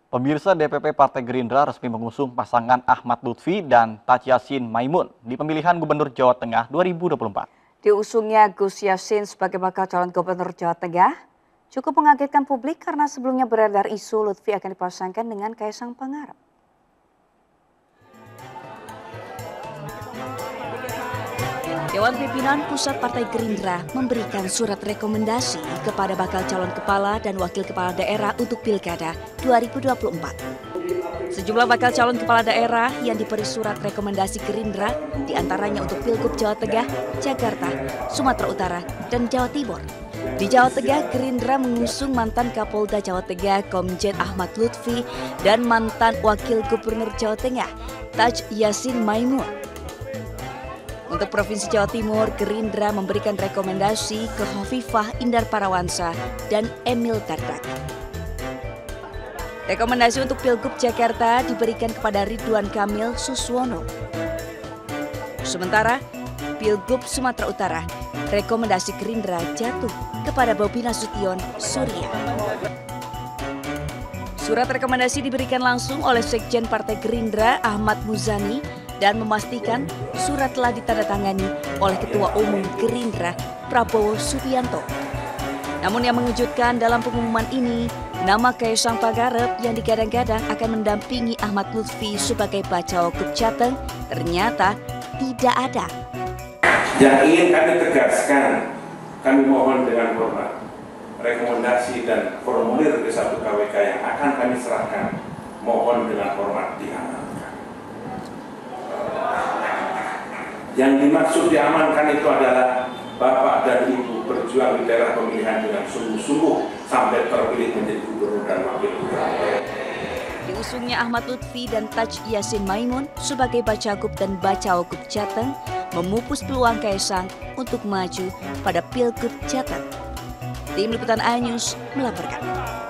Pemirsa, DPP Partai Gerindra resmi mengusung pasangan Ahmad Lutfi dan Taj Yassin Maimun di pemilihan Gubernur Jawa Tengah 2024. Diusungnya Gus Yassin sebagai bakal calon Gubernur Jawa Tengah cukup mengagetkan publik karena sebelumnya beredar isu Lutfi akan dipasangkan dengan Kaisang Pangarep. Dewan Pimpinan Pusat Partai Gerindra memberikan surat rekomendasi kepada bakal calon kepala dan wakil kepala daerah untuk Pilkada 2024. Sejumlah bakal calon kepala daerah yang diberi surat rekomendasi Gerindra diantaranya untuk Pilgub Jawa Tengah, Jakarta, Sumatera Utara, dan Jawa Timur. Di Jawa Tengah, Gerindra mengusung mantan Kapolda Jawa Tengah Komjen Ahmad Lutfi dan mantan Wakil Gubernur Jawa Tengah Taj Yassin Maimun. Untuk Provinsi Jawa Timur, Gerindra memberikan rekomendasi ke Hovifah Indar Parawansa dan Emil Dardak. Rekomendasi untuk Pilgub Jakarta diberikan kepada Ridwan Kamil Suswono. Sementara, Pilgub Sumatera Utara, rekomendasi Gerindra jatuh kepada Bobi Nasution Surya. Surat rekomendasi diberikan langsung oleh Sekjen Partai Gerindra Ahmad Muzani dan memastikan surat telah ditandatangani oleh Ketua Umum Gerindra Prabowo Subianto. Namun yang mengejutkan dalam pengumuman ini, nama Kaisang Pangarep yang digadang-gadang akan mendampingi Ahmad Lutfi sebagai Bacawagup Jateng ternyata tidak ada. Yang ingin kami tegaskan, kami mohon dengan hormat, rekomendasi dan formulir ke 1 KWK yang akan kami serahkan, mohon dengan hormat diamankan. Yang dimaksud diamankan itu adalah Bapak dan Ibu berjuang di daerah pemilihan dengan sungguh-sungguh sampai terpilih menjadi gubernur dan wakil gubernur. Diusungnya Ahmad Lutfi dan Taj Yassin Maimun sebagai Bacagup dan Bacawagup Jateng memupus peluang Kaisang untuk maju pada Pilgub Jateng. Tim Liputan iNews melaporkan.